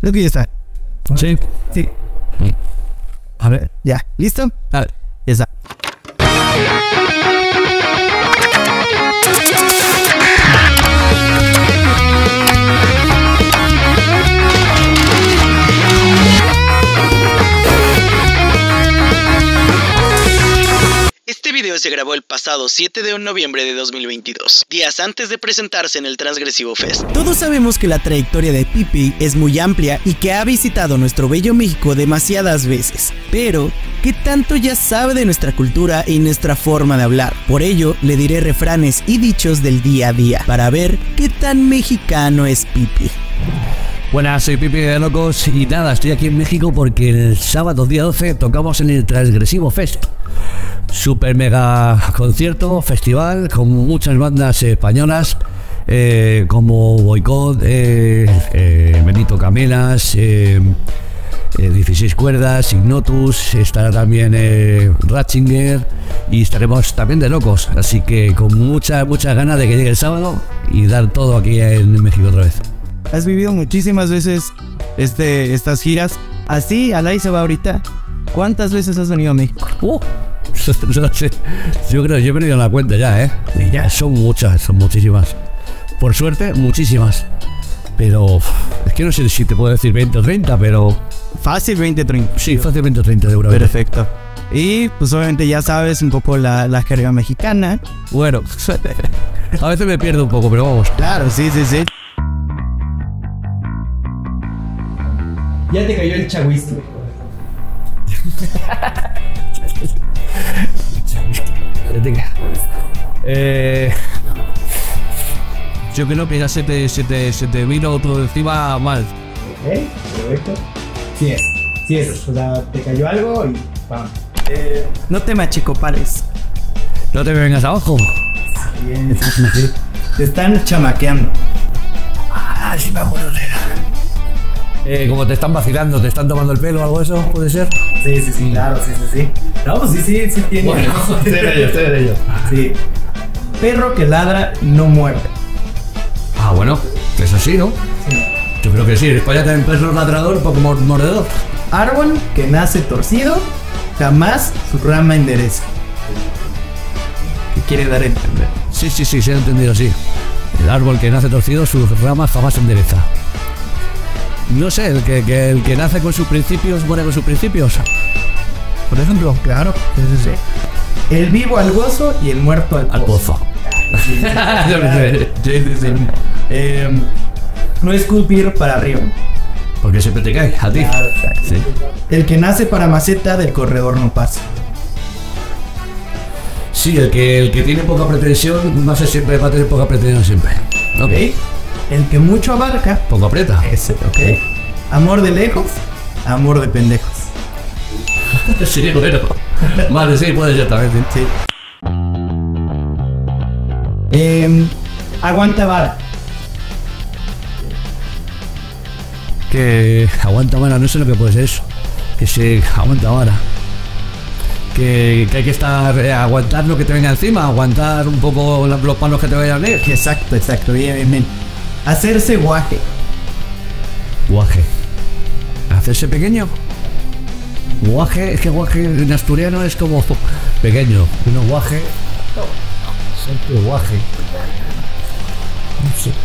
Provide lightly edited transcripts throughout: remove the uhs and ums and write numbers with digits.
Creo que ya está. Sí. Sí. A ver, ya. ¿Listo? A ver, ya está. Este video se grabó el pasado 7 de noviembre de 2022, días antes de presentarse en el Transgresivo Fest. Todos sabemos que la trayectoria de Pipi es muy amplia y que ha visitado nuestro bello México demasiadas veces. Pero, ¿qué tanto ya sabe de nuestra cultura y nuestra forma de hablar? Por ello, le diré refranes y dichos del día a día, para ver qué tan mexicano es Pipi. Buenas, soy Pipi de Locos y nada, estoy aquí en México porque el sábado día 12 tocamos en el Transgresivo Fest. Super mega concierto, festival, con muchas bandas españolas como Boicot, Benito Camelas, 16 cuerdas, Ignotus, estará también Ratzinger y estaremos también de Locos, así que con muchas ganas de que llegue el sábado y dar todo aquí en México otra vez. Has vivido muchísimas veces estas giras. Así, al aire se va ahorita. ¿Cuántas veces has venido a México? No sé. Yo creo que yo he venido a la cuenta ya, Y ya son muchas, son muchísimas. Por suerte, muchísimas. Pero es que no sé si te puedo decir 20 o 30, pero... Fácil 20 o 30. Sí, fácil 20 o 30 euros. Perfecto. Y pues obviamente ya sabes un poco la jerga mexicana. Bueno, a veces me pierdo un poco, pero vamos. Claro, sí. Ya te cayó el chahuistle. Yo creo que ya se te vino todo encima mal. Perfecto. Sí es. O sea, te cayó algo y ¡pam! No te machicopares. No te vengas abajo. Bien. Te están chamaqueando. Sí me acuerdo como te están vacilando, te están tomando el pelo o algo de eso, ¿puede ser? Sí, claro, sí. No, pues sí tiene. Bueno, estoy de ello. Sí. Perro que ladra no muerde. Ah, bueno, es así, ¿no? Sí. Yo creo que sí, en España también perro ladrador, poco mordedor. Árbol que nace torcido, jamás su rama endereza. ¿Qué quiere dar a entender? Sí, se ha entendido así. El árbol que nace torcido, sus ramas jamás endereza. No sé, el que nace con sus principios, muere con sus principios. Por ejemplo. Claro, sí. El vivo al gozo y el muerto al pozo. Sí. No escupir para arriba. Porque siempre te cae, a ti. Claro, sí. El que nace para maceta, del corredor no pasa. Sí, el que tiene poca pretensión, va a tener poca pretensión siempre. Ok. El que mucho abarca, poco aprieta. Ese, ok. Amor de lejos, amor de pendejos. Sí, bueno. Vale, sí, puede ser también. Sí. Aguanta vara. Que aguanta vara, no sé lo que puede ser eso. Que se aguanta vara. Que hay que estar, aguantar lo que te venga encima, aguantar un poco los palos que te vayan a ir. Exacto, bien. Hacerse guaje. Guaje. ¿Hacerse pequeño? Guaje, es que guaje en asturiano es como pequeño. Uno guaje. Siempre guaje. No sé.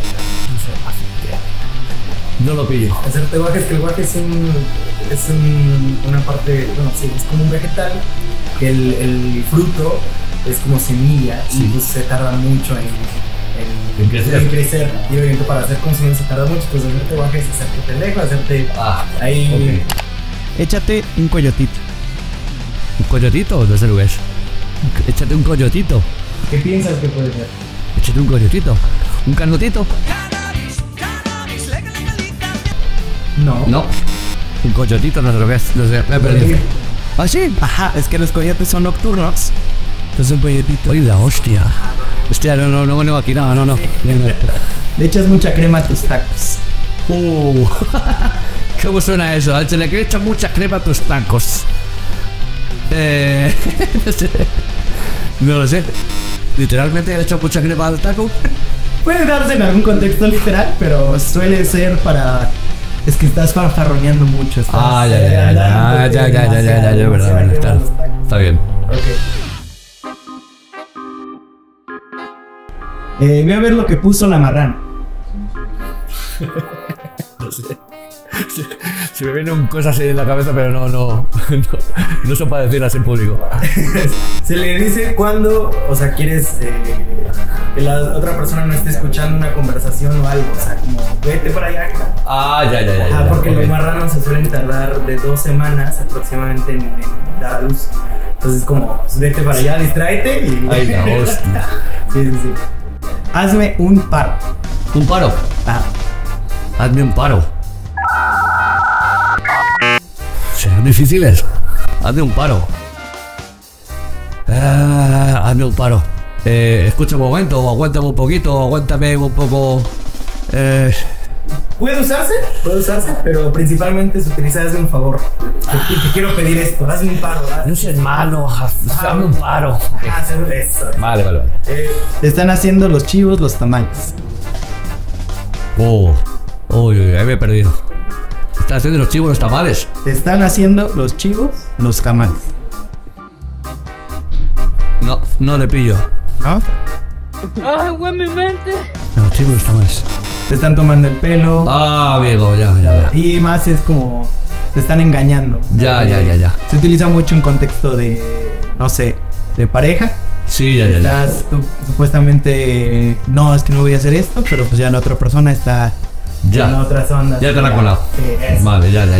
No lo pillo. Hacerte guaje es que el guaje es una parte, bueno, sí, es como un vegetal que el fruto es como semilla y pues se tarda mucho en crecer. Y obviamente para hacer consumido se tarda mucho, pues hacerte guaje es hacerte pendejo, hacerte ahí. Okay. Échate un coyotito. ¿Un coyotito? No sé lo que es. Échate un coyotito. ¿Qué piensas que puede ser? Échate un coyotito. ¿Un carnotito? No. Un coyotito no sé lo que es. No sé, me he perdido. ¿Ah, sí? Ajá, es que los coyotes son nocturnos. Entonces un coyotito. Oye, la hostia. Hostia, no, aquí no. Le echas mucha crema a tus tacos. ¿Cómo suena eso? Se le echas mucha crema a tus tacos. No sé. No lo sé. Literalmente le echas mucha crema al taco. Puede darse en algún contexto literal, pero suele ser para Es que estás fanfarroneando mucho. Estás Ya, verdad, está bien. Ok. Voy a ver lo que puso la marrana. No sé. Se me vienen cosas en la cabeza, pero no son para decirlas en público. Se le dice cuando, o sea, quieres que la otra persona no esté escuchando una conversación o algo, o sea, como vete para allá. Ya. Porque los marranos se suelen tardar de 2 semanas aproximadamente en dar a luz. Entonces, como, pues, vete para allá, distráete y. Ay, la hostia. Sí. Hazme un paro. ¿Un paro? Hazme un paro. ¿Serán difíciles? Hazme un paro. Hazme un paro. Escucha un momento, o aguántame un poquito, o aguántame un poco. Puede usarse, pero principalmente se utiliza hazme un favor. Te quiero pedir esto, hazme un paro. No seas malo, hazme un paro. Eso. Vale. Te están haciendo los chivos, los tamales. Ahí me he perdido. ¿Están haciendo los chivos los tamales? Te están haciendo los chivos, los tamales. No le pillo. ¿No? ¡Ay, güey, mi mente! Los chivos los tamales. Te están tomando el pelo. Amigo, ya. Y más es como te están engañando. Ya. Se utiliza mucho en contexto de, no sé, de pareja. Sí, ya. Estás tú, supuestamente, no, es que no voy a hacer esto, pero pues ya la otra persona está en otras ondas. Ya te la he colado. Sí, vale, ya.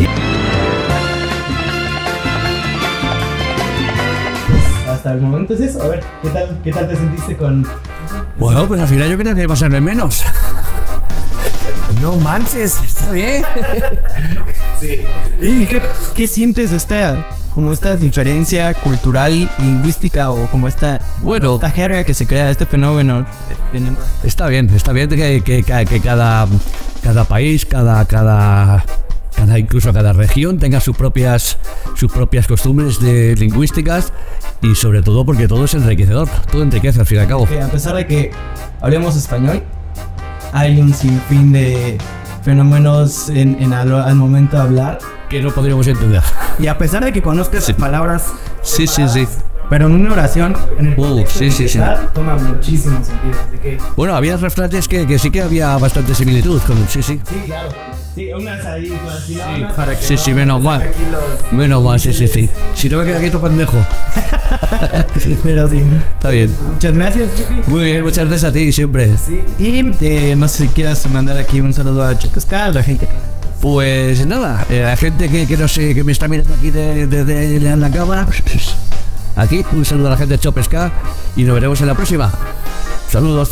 Hasta el momento es eso. A ver, ¿qué tal te sentiste con...? Bueno, pues al final yo creo que va a ser de menos. No manches, está bien. Sí. ¿Y qué sientes como esta diferencia cultural, lingüística o como esta jerga que se crea, este fenómeno? Está bien que cada país, incluso cada región tenga sus propias costumbres lingüísticas y sobre todo porque todo es enriquecedor, todo enriquece al fin y al cabo. A pesar de que hablemos español, hay un sinfín de fenómenos al momento de hablar que no podríamos entender. Y a pesar de que conozcas palabras, sí. Pero en una oración, en el sí. toma muchísimo sentido. Así que... Bueno, había refranes que sí que había bastante similitud con sí. Sí, claro. Sí, unas ahí, Sí, menos mal. Menos mal, sí. Si no me queda quieto, pendejo. Pero sí. Está bien. Muchas gracias, Chiqui. Muy bien, muchas gracias a ti siempre. Sí. Y no sé si quieras mandar aquí un saludo a Chocoscar, la gente. Pues nada, la gente que no sé, que me está mirando aquí desde la cámara. Aquí, un saludo a la gente de Chopesca y nos veremos en la próxima. Saludos.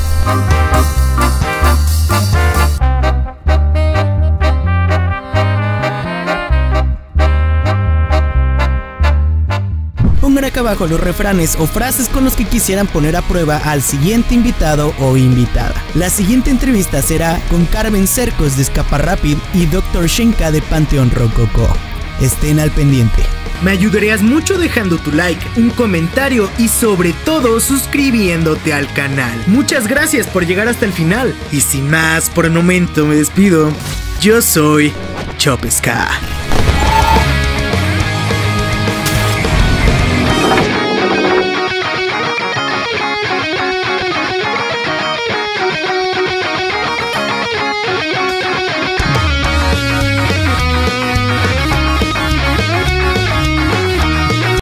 Pongan acá abajo los refranes o frases con los que quisieran poner a prueba al siguiente invitado o invitada. La siguiente entrevista será con Carmen Cercos de Escapa Rapid y Dr. Shenka de Panteón Rococó. Estén al pendiente. Me ayudarías mucho dejando tu like, un comentario y sobre todo suscribiéndote al canal. Muchas gracias por llegar hasta el final. Y sin más, por el momento me despido. Yo soy Chopesca.